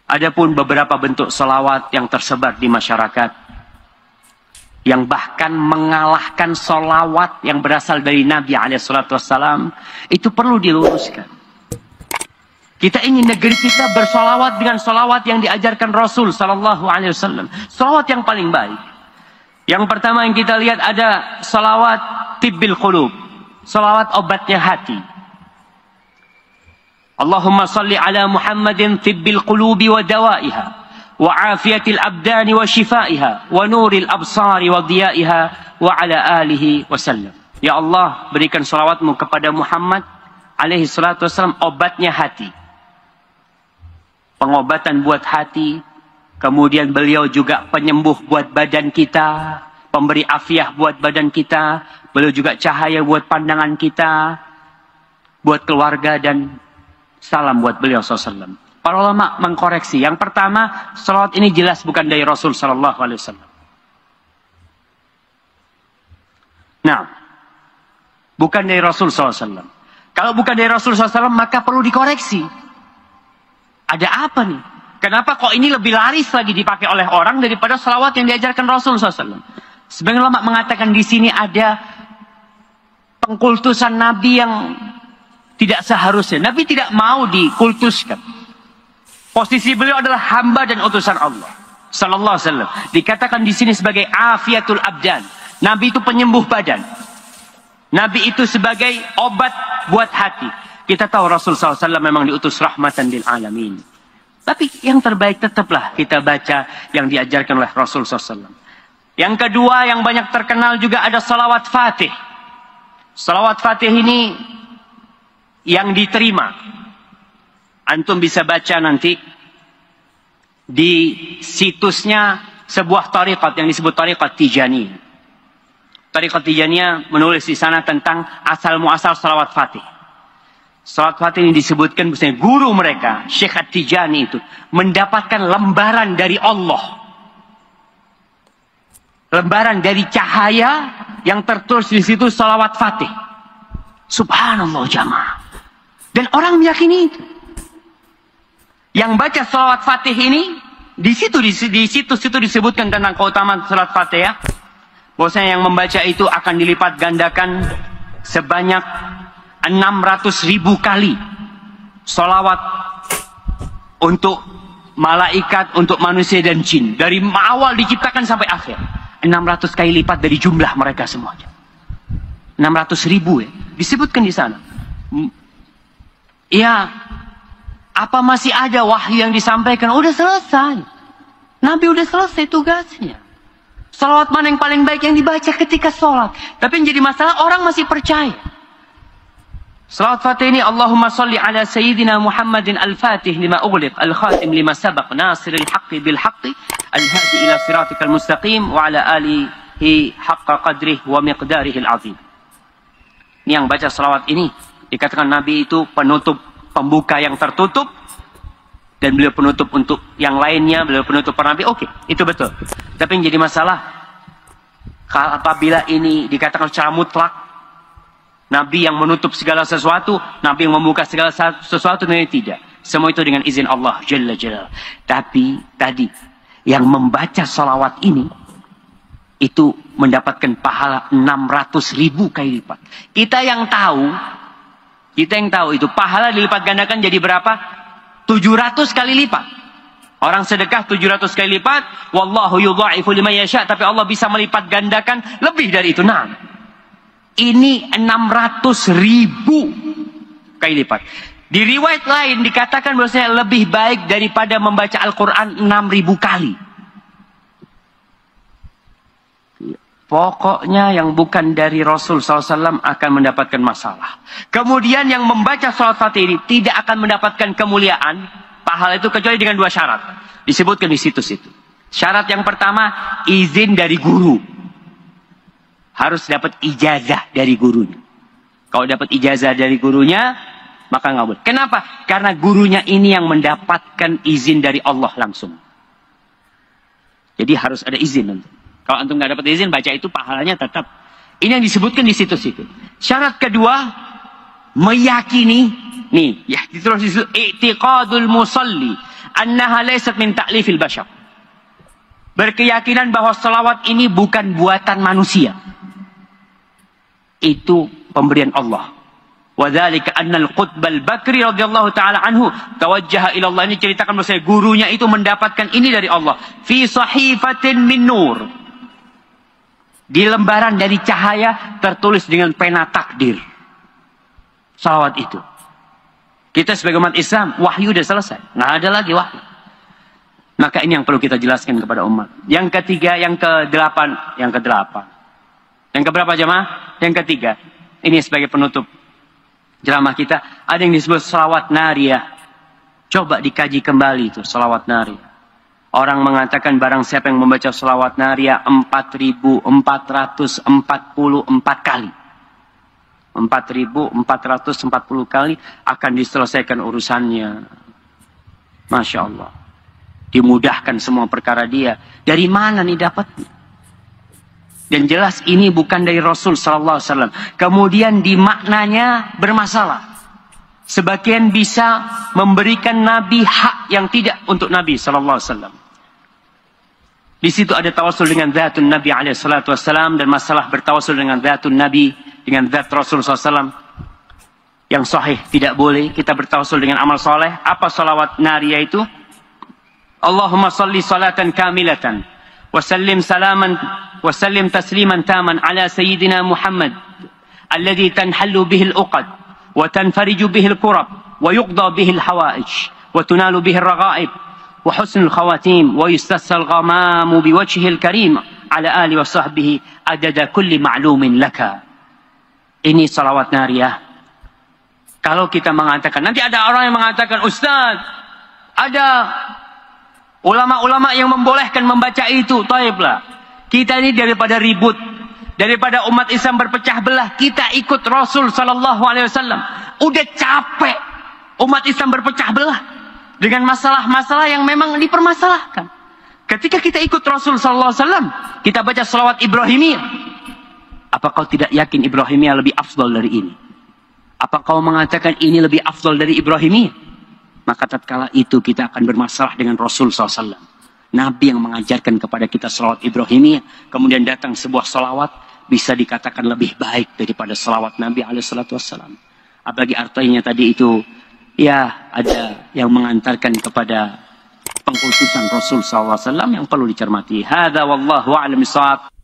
Adapun beberapa bentuk salawat yang tersebar di masyarakat, yang bahkan mengalahkan salawat yang berasal dari Nabi SAW, itu perlu diluruskan. Kita ingin negeri kita bersalawat dengan salawat yang diajarkan Rasul SAW. Salawat yang paling baik. Yang pertama yang kita lihat ada salawat tibbil qulub, salawat obatnya hati. Allahumma salli ala Muhammadin tibbil qulubi wa dawaiha, wa afiyatil abdani wa shifaiha, wa nuril absari wa diyaiha, wa ala alihi wasallam. Ya Allah, berikan salawatmu kepada Muhammad alaihi salatu wassalam, obatnya hati, pengobatan buat hati. Kemudian beliau juga penyembuh buat badan kita, pemberi afiah buat badan kita. Beliau juga cahaya buat pandangan kita, buat keluarga, dan salam buat beliau SAW. Para ulama mengkoreksi. Yang pertama, salawat ini jelas bukan dari Rasul SAW. Nah, bukan dari Rasul SAW. Kalau bukan dari Rasul SAW, maka perlu dikoreksi. Ada apa nih? Kenapa kok ini lebih laris lagi dipakai oleh orang daripada salawat yang diajarkan Rasul SAW? Sebagian ulama mengatakan di sini ada pengkultusan Nabi yang tidak seharusnya. Nabi tidak mau dikultuskan. Posisi beliau adalah hamba dan utusan Allah Sallallahu Alaihi Wasallam. Dikatakan di sini sebagai afiatul abdan. Nabi itu penyembuh badan. Nabi itu sebagai obat buat hati. Kita tahu Rasul SAW memang diutus rahmatan lil alamin. Tapi yang terbaik tetaplah kita baca yang diajarkan oleh Rasul SAW. Yang kedua yang banyak terkenal juga ada salawat fatih. Salawat fatih ini yang diterima. Antum bisa baca nanti di situsnya sebuah tariqat yang disebut tariqat Tijaniyah. Tariqat Tijaniyah menulis di sana tentang asal muasal salawat fatih. Salawat fatih ini disebutkan misalnya guru mereka, Syekh At-Tijani itu mendapatkan lembaran dari Allah. Lembaran dari cahaya yang tertulis di situ salawat fatih. Subhanallah jamaah. Dan orang meyakini itu. Yang baca salawat fatih ini, di situs itu disebutkan tentang keutamaan salawat fatih ya. Bahwasanya yang membaca itu akan dilipat gandakan sebanyak 600.000 kali salawat untuk malaikat, untuk manusia dan jin. Dari awal diciptakan sampai akhir. 600 kali lipat dari jumlah mereka semuanya. 600.000 ya. Disebutkan di sana. Ya, apa masih ada wahyu yang disampaikan? Udah selesai. Nabi udah selesai tugasnya. Salawat mana yang paling baik yang dibaca ketika sholat? Tapi yang jadi masalah orang masih percaya. Salawat fatih ini Allahumma salli ala Sayyidina Muhammadin al-Fatih lima ughliq al-khatim lima sabaq nasiril haqqi bil haqqi al-hadi ila siratikal mustaqim wa ala alihi haqqa qadrih wa miqdarihi al-azim. Ini yang baca salawat ini dikatakan Nabi itu penutup, pembuka yang tertutup, dan beliau penutup untuk yang lainnya, beliau penutup para nabi. Oke, itu betul. Tapi yang jadi masalah apabila ini dikatakan secara mutlak Nabi yang menutup segala sesuatu, Nabi yang membuka segala sesuatu, ini tidak. Semua itu dengan izin Allah Jalla Jalla. Tapi tadi yang membaca salawat ini itu mendapatkan pahala 600.000 kali lipat. Kita yang tahu itu pahala dilipat gandakan jadi berapa? 700 kali lipat. Orang sedekah 700 kali lipat, wallahu yudha'ifu liman yasha, tapi Allah bisa melipat gandakan lebih dari itu. Nah, ini 600.000 kali lipat. Di riwayat lain dikatakan bahwasanya lebih baik daripada membaca Al-Quran 6.000 kali. Pokoknya yang bukan dari Rasul SAW akan mendapatkan masalah. Kemudian yang membaca salawat fatih ini tidak akan mendapatkan kemuliaan, pahala itu kecuali dengan 2 syarat. Disebutkan di situs itu. Syarat yang pertama, izin dari guru. Harus dapat ijazah dari gurunya. Kalau dapat ijazah dari gurunya, maka nggak boleh. Kenapa? Karena gurunya ini yang mendapatkan izin dari Allah langsung. Jadi harus ada izin. Kalau antum nggak dapat izin, baca itu pahalanya tetap. Ini yang disebutkan di situs itu. Syarat kedua, meyakini, nih, ya terus itu i'tiqadul musalli annaha laysat min ta'lifil bashar. Berkeyakinan bahwa salawat ini bukan buatan manusia. Itu pemberian Allah. Wa dzalika anna al-Qutbal Bakri radhiyallahu taala anhu tawajjaha ila Allah. Ini ceritakan bahwa gurunya itu mendapatkan ini dari Allah. Fi sahifatin min nur. Di lembaran dari cahaya tertulis dengan pena takdir. Salawat itu. Kita sebagai umat Islam, wahyu sudah selesai. Nggak ada lagi wahyu. Maka ini yang perlu kita jelaskan kepada umat. Yang ketiga, yang ke-8. Yang keberapa jemaah? Yang ketiga. Ini sebagai penutup ceramah kita. Ada yang disebut salawat nariyah. Coba dikaji kembali itu salawat nariyah. Orang mengatakan barang siapa yang membaca salawat nariyah 4.444 kali. 4.440 kali akan diselesaikan urusannya. Masya Allah. Dimudahkan semua perkara dia. Dari mana nih dapatnya? Dan jelas ini bukan dari Rasul sallallahu alaihi wasallam. Kemudian di maknanya bermasalah. Sebagian bisa memberikan Nabi hak yang tidak untuk Nabi sallallahu alaihi wasallam. Di situ ada tawasul dengan zatun Nabi alaihi salatu wasallam, dan masalah bertawasul dengan zatun Nabi, dengan zat Rasul sallallahu alaihi wasallam yang sahih tidak boleh. Kita bertawasul dengan amal soleh. Apa salawat nariyah itu? Allahumma salli salatan kamilatan wa sallim tasliman taman ala sayyidina Muhammad alladhi tanhallu bihi al-uqad wa tanfariju bihi al-kurab wa yuqda bihi al-hawaij wa tunalu bihi al-raghaib wa husnul khawatim wa yustasal ghamamu biwajhihi al-karim ala ali wa sahbihi adada kulli ma'lumin laka. Ini salawat nariyah. Kalau kita mengatakan, nanti ada orang yang mengatakan, Ustaz, ada ulama-ulama yang membolehkan membaca itu. Taiblah. Kita ini daripada ribut, daripada umat Islam berpecah belah, kita ikut Rasul sallallahu alaihi wasallam. Udah capek umat Islam berpecah belah dengan masalah-masalah yang memang dipermasalahkan. Ketika kita ikut Rasul sallallahu alaihi wasallam, kita baca salawat Ibrahimiyah. Apa kau tidak yakin Ibrahimiyah lebih afdal dari ini? Apa kau mengatakan ini lebih afdal dari Ibrahimiyah? Maka tatkala itu kita akan bermasalah dengan Rasul SAW. Nabi yang mengajarkan kepada kita salawat Ibrahimiyah. Kemudian datang sebuah salawat. Bisa dikatakan lebih baik daripada salawat Nabi SAW. Apalagi artinya tadi itu. Ya ada yang mengantarkan kepada pengkhususan Rasul SAW. Yang perlu dicermati. Hadza wallahu a'lam bishawab.